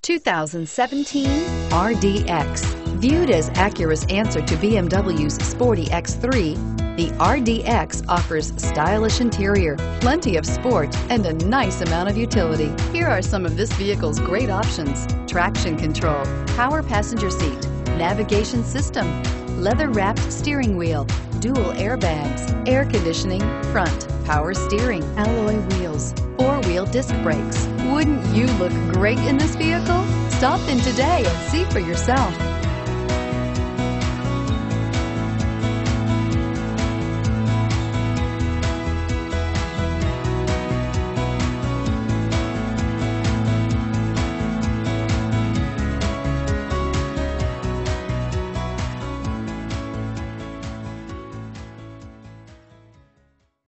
2017 RDX. Viewed as Acura's answer to BMW's sporty X3, the RDX offers stylish interior, plenty of sport, and a nice amount of utility. Here are some of this vehicle's great options: traction control, power passenger seat, navigation system, leather-wrapped steering wheel, dual airbags, air conditioning, front, power steering, alloy wheels, four-wheel disc brakes. Wouldn't you look great in this vehicle? Stop in today and see for yourself.